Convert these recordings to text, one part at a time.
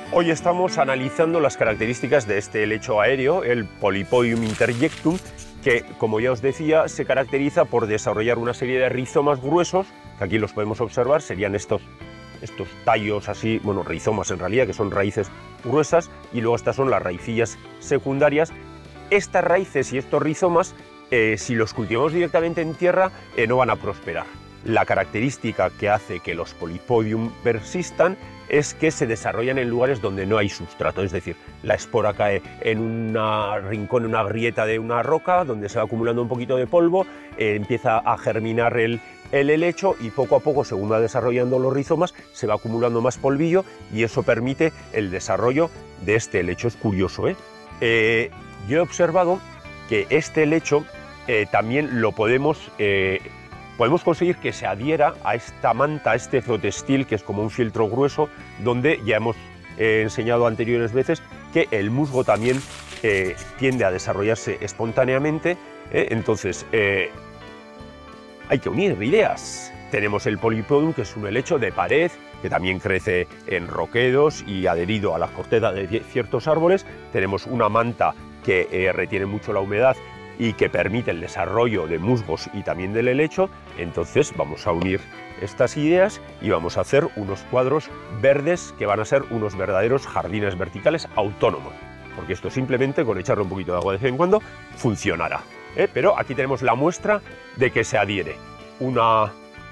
Hoy estamos analizando las características de este helecho aéreo, el Polypodium interjectum, que, como ya os decía, se caracteriza por desarrollar una serie de rizomas gruesos, que aquí los podemos observar, serían estos tallos así, bueno, rizomas en realidad, que son raíces gruesas, y luego estas son las raicillas secundarias. Estas raíces y estos rizomas, si los cultivamos directamente en tierra, no van a prosperar. La característica que hace que los Polypodium persistan es que se desarrollan en lugares donde no hay sustrato, es decir, la espora cae en un rincón, en una grieta de una roca, donde se va acumulando un poquito de polvo, empieza a germinar el helecho y poco a poco, según va desarrollando los rizomas, se va acumulando más polvillo y eso permite el desarrollo de este helecho. Es curioso, ¿eh? Yo he observado que este helecho también lo podemos conseguir que se adhiera a esta manta, a este zootextil, que es como un fieltro grueso, donde ya hemos enseñado anteriores veces que el musgo también tiende a desarrollarse espontáneamente. Entonces, hay que unir ideas. Tenemos el Polypodium, que es un helecho de pared, que también crece en roquedos y adherido a la corteza de ciertos árboles. Tenemos una manta que retiene mucho la humedad y que permite el desarrollo de musgos y también del helecho. Entonces vamos a unir estas ideas y vamos a hacer unos cuadros verdes que van a ser unos verdaderos jardines verticales autónomos, porque esto simplemente con echarle un poquito de agua de vez en cuando funcionará. Pero aquí tenemos la muestra de que se adhiere una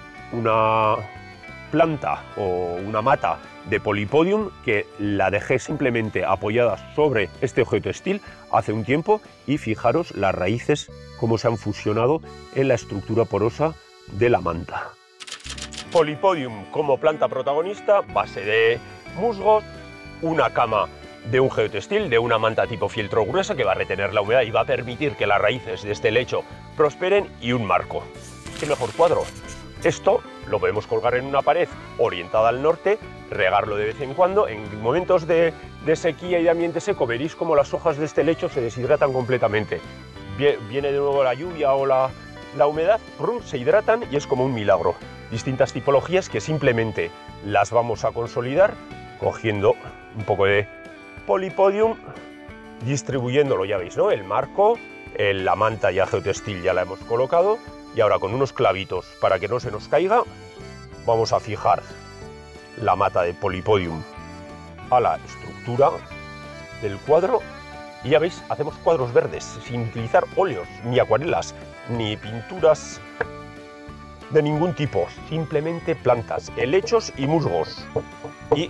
planta o una mata de Polypodium, que la dejé simplemente apoyada sobre este objeto textil hace un tiempo, y fijaros las raíces cómo se han fusionado en la estructura porosa de la manta. Polypodium como planta protagonista, base de musgos, una cama de un geotextil, de una manta tipo fieltro gruesa que va a retener la humedad y va a permitir que las raíces de este helecho prosperen, y un marco. ¿Qué mejor cuadro? Esto lo podemos colgar en una pared orientada al norte, regarlo de vez en cuando. En momentos de sequía y de ambiente seco veréis como las hojas de este helecho se deshidratan completamente. Viene de nuevo la lluvia o la humedad, se hidratan y es como un milagro. Distintas tipologías que simplemente las vamos a consolidar cogiendo un poco de Polypodium, distribuyéndolo, ya veis, ¿no? El marco, la manta ya geotextil ya la hemos colocado. Y ahora, con unos clavitos para que no se nos caiga, vamos a fijar la mata de Polypodium a la estructura del cuadro. Y ya veis, hacemos cuadros verdes sin utilizar óleos, ni acuarelas, ni pinturas de ningún tipo. Simplemente plantas, helechos y musgos. Y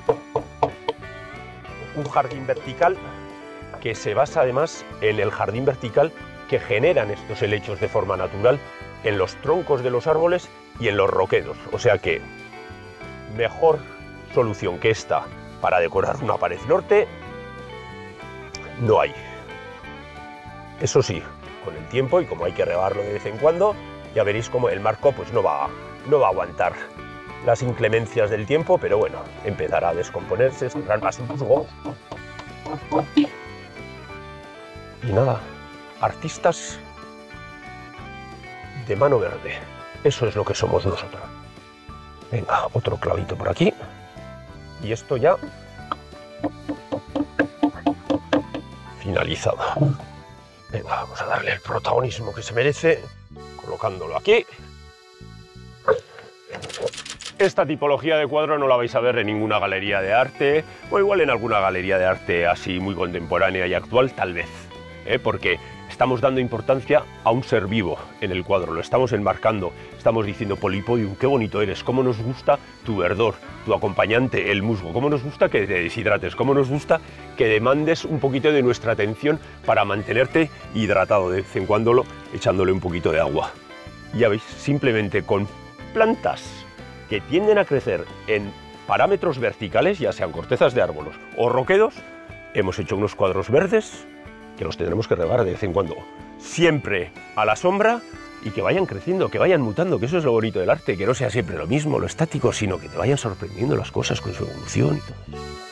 un jardín vertical que se basa además en el jardín vertical que generan estos helechos de forma natural en los troncos de los árboles y en los roquedos. O sea que mejor solución que esta para decorar una pared norte no hay. Eso sí, con el tiempo, y como hay que regarlo de vez en cuando, ya veréis como el marco pues no va a aguantar las inclemencias del tiempo, pero bueno, empezará a descomponerse, saldrán más musgos. Y nada, artistas de mano verde. Eso es lo que somos nosotros. Venga, otro clavito por aquí. Y esto ya finalizado. Venga, vamos a darle el protagonismo que se merece, colocándolo aquí. Esta tipología de cuadro no la vais a ver en ninguna galería de arte, o igual en alguna galería de arte así muy contemporánea y actual, tal vez, porque estamos dando importancia a un ser vivo en el cuadro, lo estamos enmarcando, estamos diciendo: Polypodium, qué bonito eres, cómo nos gusta tu verdor, tu acompañante, el musgo, cómo nos gusta que te deshidrates, cómo nos gusta que demandes un poquito de nuestra atención para mantenerte hidratado de vez en cuando, echándole un poquito de agua. Ya veis, simplemente con plantas que tienden a crecer en parámetros verticales, ya sean cortezas de árboles o roquedos, hemos hecho unos cuadros verdes que los tendremos que regar de vez en cuando, siempre a la sombra, y que vayan creciendo, que vayan mutando, que eso es lo bonito del arte, que no sea siempre lo mismo, lo estático, sino que te vayan sorprendiendo las cosas con su evolución y todo eso.